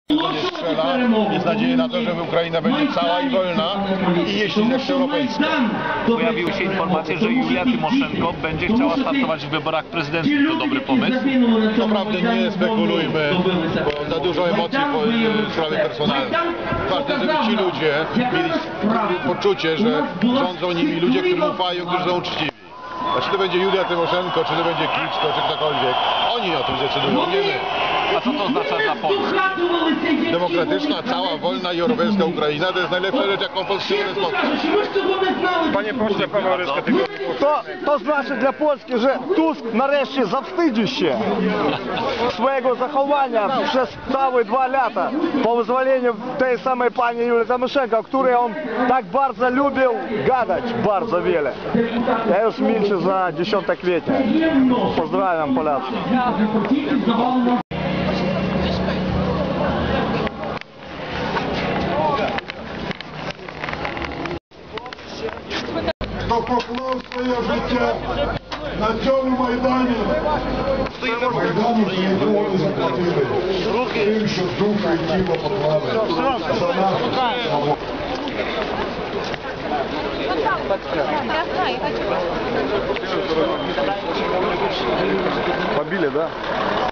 nie strzela. Jest nadzieja na to, że Ukraina będzie cała i wolna i jeśli też europejska. Pojawiły się informacje, że Julia Tymoszenko będzie chciała startować w wyborach prezydenckich. To dobry pomysł? Naprawdę nie spekulujmy, bo za dużo emocji w sprawie personalnej. Ważne, żeby ci ludzie mieli poczucie, że rządzą nimi ludzie, którym ufają, którzy są uczciwi. A czy to będzie Julia Tymoszenko, czy to będzie Kliczko, czy ktokolwiek, oni o tym decydują, nie my. A co to oznacza dla Polski? Demokratyczna, cała, wolna i europejska Ukraina to jest najlepsza rzecz, jaką Polsce może spotkać. Panie pośle, Paweł Ryszka, To znaczy dla Polski, że Tusk nareszcie zawstydzi się swojego zachowania przez całe 2 lata po wyzwoleniu tej samej pani Julii Tymoszenko, o której on tak bardzo lubił gadać bardzo wiele. Ja już milczę za 10 kwietnia. Pozdrawiam Polacy. Хто поклав своє життя на цьому Майдані, Майдані воювали заплатили тим, що душу і тіло поклали за нашу свободу. Побили, да?